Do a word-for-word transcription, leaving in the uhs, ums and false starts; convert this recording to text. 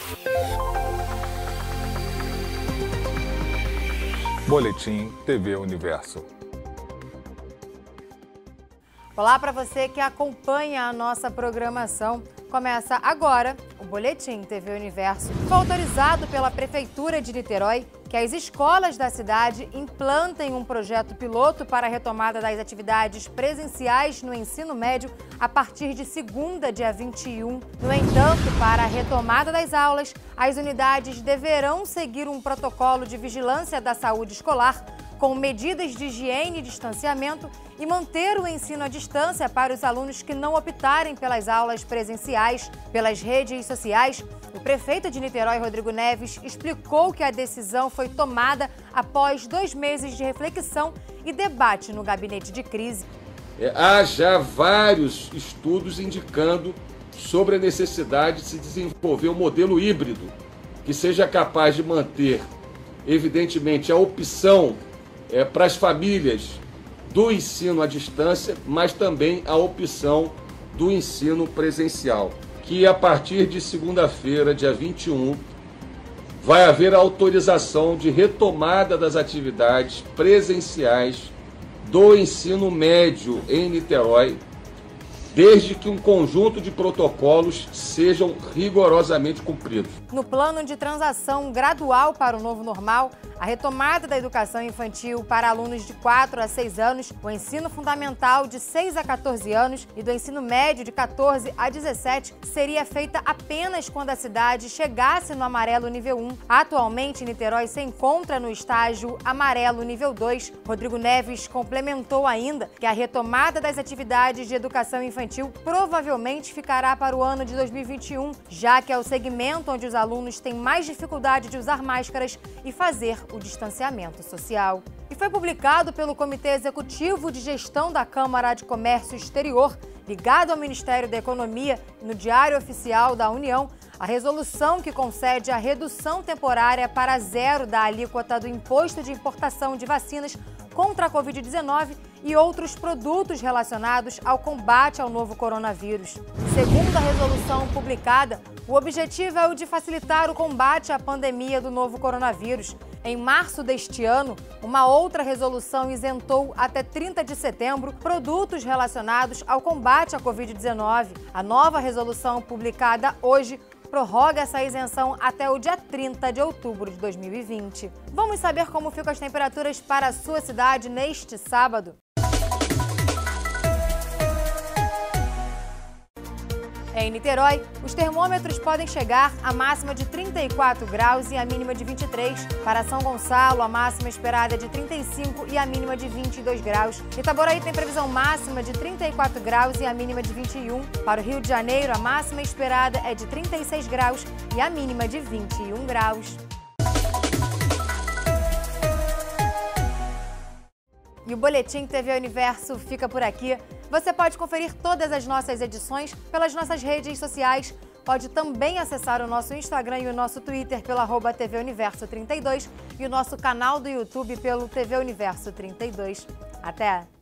Boletim T V Universo. Olá para você que acompanha a nossa programação. Começa agora o Boletim T V Universo. Foi autorizado pela Prefeitura de Niterói que as escolas da cidade implantem um projeto piloto para a retomada das atividades presenciais no ensino médio a partir de segunda, dia vinte e um. No entanto, para a retomada das aulas, as unidades deverão seguir um protocolo de vigilância da saúde escolar com medidas de higiene e distanciamento e manter o ensino à distância para os alunos que não optarem pelas aulas presenciais. Pelas redes sociais, o prefeito de Niterói, Rodrigo Neves, explicou que a decisão foi tomada após dois meses de reflexão e debate no gabinete de crise. É, há já vários estudos indicando sobre a necessidade de se desenvolver um modelo híbrido que seja capaz de manter, evidentemente, a opção É, para as famílias do ensino à distância, mas também a opção do ensino presencial, que a partir de segunda-feira, dia vinte e um, vai haver autorização de retomada das atividades presenciais do ensino médio em Niterói, desde que um conjunto de protocolos sejam rigorosamente cumpridos. No plano de transação gradual para o novo normal, a retomada da educação infantil para alunos de quatro a seis anos, o ensino fundamental de seis a quatorze anos e do ensino médio de quatorze a dezessete seria feita apenas quando a cidade chegasse no amarelo nível um. Atualmente, Niterói se encontra no estágio amarelo nível dois. Rodrigo Neves complementou ainda que a retomada das atividades de educação infantil provavelmente ficará para o ano de dois mil e vinte e um, já que é o segmento onde os alunos têm mais dificuldade de usar máscaras e fazer o distanciamento social. E foi publicado pelo Comitê Executivo de Gestão da Câmara de Comércio Exterior, ligado ao Ministério da Economia, no Diário Oficial da União, a resolução que concede a redução temporária para zero da alíquota do Imposto de Importação de Vacinas contra a covid dezenove e outros produtos relacionados ao combate ao novo coronavírus. Segundo a resolução publicada, o objetivo é o de facilitar o combate à pandemia do novo coronavírus. Em março deste ano, uma outra resolução isentou até trinta de setembro produtos relacionados ao combate à covid dezenove. A nova resolução publicada hoje prorroga essa isenção até o dia trinta de outubro de dois mil e vinte. Vamos saber como ficam as temperaturas para a sua cidade neste sábado? Em Niterói, os termômetros podem chegar à máxima de trinta e quatro graus e a mínima de vinte e três. Para São Gonçalo, a máxima esperada é de trinta e cinco e a mínima de vinte e dois graus. Itaboraí tem previsão máxima de trinta e quatro graus e a mínima de vinte e um. Para o Rio de Janeiro, a máxima esperada é de trinta e seis graus e a mínima de vinte e um graus. E o Boletim T V Universo fica por aqui. Você pode conferir todas as nossas edições pelas nossas redes sociais. Pode também acessar o nosso Instagram e o nosso Twitter pelo arroba T V Universo trinta e dois e o nosso canal do YouTube pelo T V Universo trinta e dois. Até!